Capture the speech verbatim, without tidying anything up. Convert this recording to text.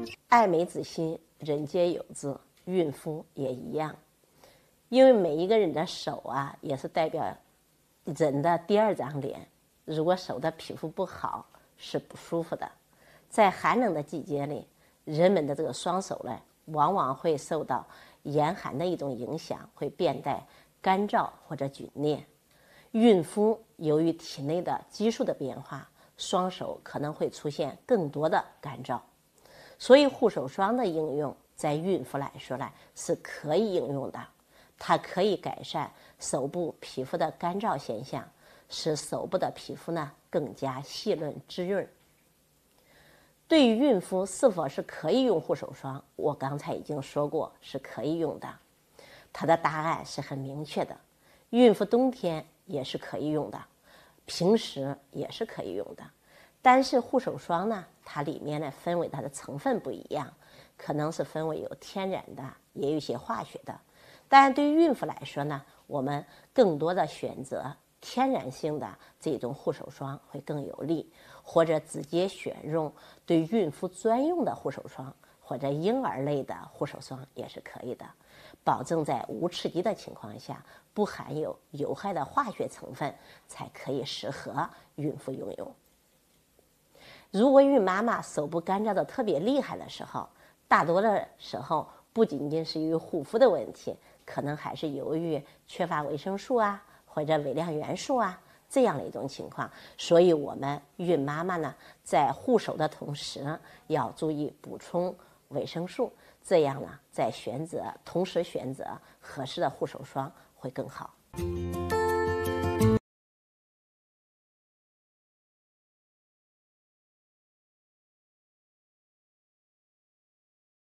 爱美之心，人皆有之，孕妇也一样。因为每一个人的手啊，也是代表人的第二张脸。如果手的皮肤不好，是不舒服的。在寒冷的季节里，人们的这个双手呢，往往会受到严寒的一种影响，会变得干燥或者皲裂。孕妇由于体内的激素的变化，双手可能会出现更多的干燥，所以护手霜的应用在孕妇来说呢，是可以应用的。它可以改善手部皮肤的干燥现象，使手部的皮肤呢更加细嫩滋润。对于孕妇是否是可以用护手霜，我刚才已经说过是可以用的。它的答案是很明确的，孕妇冬天也是可以用的，平时也是可以用的。但是护手霜呢，它里面呢分为它的成分不一样，可能是分为有天然的，也有一些化学的。但对于孕妇来说呢，我们更多的选择天然性的这种护手霜会更有利，或者直接选用对孕妇专用的护手霜，或者婴儿类的护手霜也是可以的，保证在无刺激的情况下，不含有有害的化学成分，才可以适合孕妇用用。如果孕妈妈手部干燥的特别厉害的时候，大多的时候不仅仅是由于护肤的问题，可能还是由于缺乏维生素啊，或者微量元素啊这样的一种情况。所以我们孕妈妈呢，在护手的同时要注意补充维生素，这样呢，在选择同时选择合适的护手霜会更好。